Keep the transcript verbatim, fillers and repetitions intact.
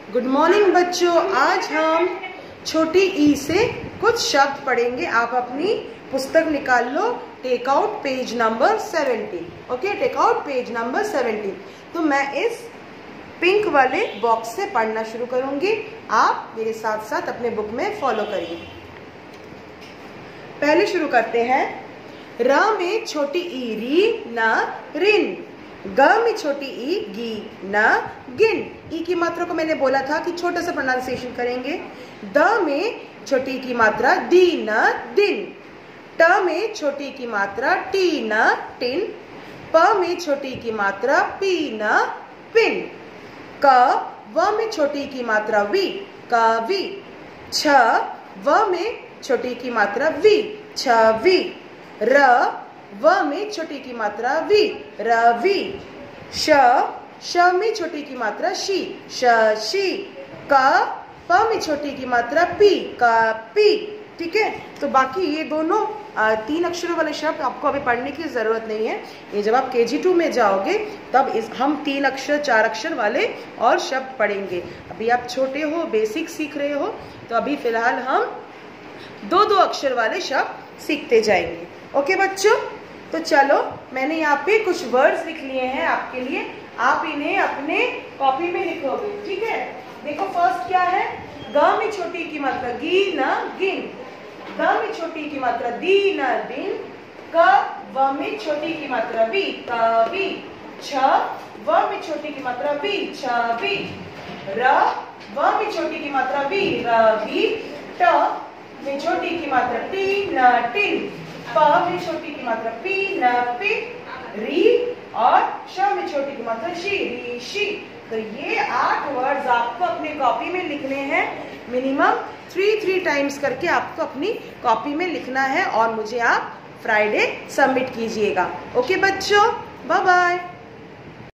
Good morning बच्चों, आज हम छोटी ई से कुछ शब्द पढ़ेंगे। आप अपनी पुस्तक निकाल लो, take out page number seventeen. Okay, take out page number seventeen. तो मैं इस पिंक वाले बॉक्स से पढ़ना शुरू करूंगी, आप मेरे साथ साथ अपने बुक में फॉलो करिए। पहले शुरू करते हैं। र में छोटी ई री न रिन, ग में छोटी ई गी न गिन। ई की मात्रा को मैंने बोला था कि छोटा सा प्रोनाउंसिएशन करेंगे। द में छोटी की मात्रा दी न दिन, ट में छोटी की मात्रा टी न टिन, प में छोटी की मात्रा पी न पिन, क व में छोटी की मात्रा वी कवि, छ व में छोटी की मात्रा वी छवि, र व में छोटी की मात्रा वी रवि, श श में छोटी की मात्रा शी शशि, क प में छोटी की मात्रा पी कपि। ठीक है, तो बाकी ये दोनों आ, तीन अक्षरों वाले शब्द आपको अभी पढ़ने की जरूरत नहीं है। ये जब आप के जी टू में जाओगे तब इस हम तीन अक्षर चार अक्षर वाले और शब्द पढ़ेंगे। अभी आप छोटे हो, बेसिक सीख रहे हो, तो अभी फिलहाल हम दो दो अक्षर वाले शब्द सीखते जाएंगे। ओके बच्चों, तो चलो मैंने यहाँ पे कुछ वर्ड्स लिख लिए हैं आपके लिए, आप इन्हें अपने कॉपी में लिखोगे। ठीक है, देखो फर्स्ट क्या है। ग में छोटी की मात्रा गी न गिन, द में छोटी की मात्रा दी न दिन, क व में छोटी की मात्रा वी कवि, छ व में छोटी की मात्रा वी छवि, र व में छोटी की मात्रा वी रवि, ट में छोटी की मात्रा टी न टिन, प में छोटी की मात्रा पी न पिन, री और श में छोटी की मात्रा शी ऋषि। तो ये आठ वर्ड्स आपको अपनी कॉपी में लिखने हैं। मिनिमम थ्री थ्री टाइम्स करके आपको अपनी कॉपी में लिखना है और मुझे आप फ्राइडे सबमिट कीजिएगा। ओके बच्चों, बाय बाय।